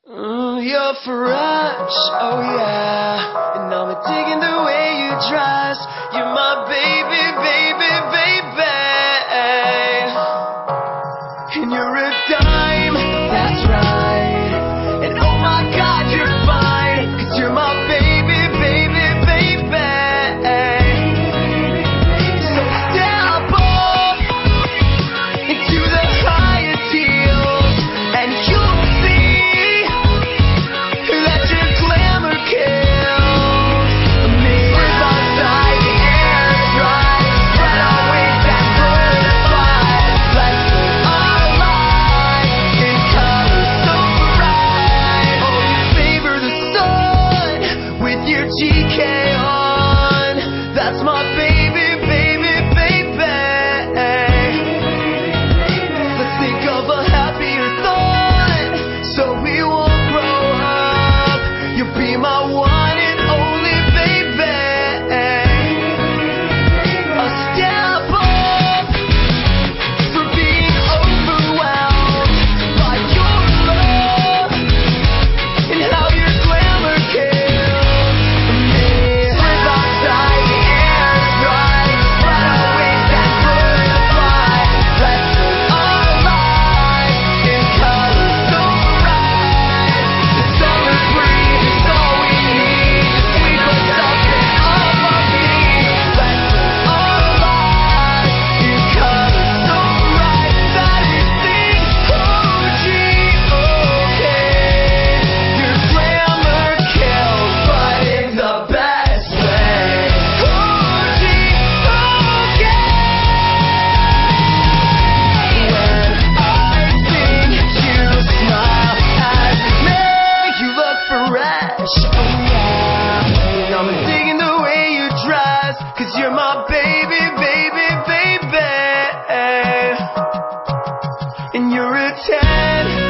You're fresh, oh yeah. And I'm digging the way you dress. You're my baby, baby, baby. And you're a dime, that's right. And oh my God, you're fine. 'Cause you're my baby, baby, baby. So step up into the highest heels, and you'll see that your glamour kills me. We're outside, the air is dry. Spread our wings and butterfly. Let's live our lives in colors so bright. Oh, you favor the sun with your GK on. That's my baby, baby, baby. Let's think of a happier thought, so we won't grow up. You'll be my one and only baby. A step up for being overwhelmed by your love and how your glamour kills me. Live outside, the air is dry. Spread our wings and butterfly. Let's live our lives in colors so bright. The summer breeze is all we need to sweep us up and off our feet. Let's live our lives in colors so bright that it sings, oh gee, okay. Your glamour kills, but in the best way. Oh gee, okay. When I think you smile at me, you look fresh, oh yeah. And I'm digging the way you dress, 'cause you're my baby, baby, baby. And you're a 10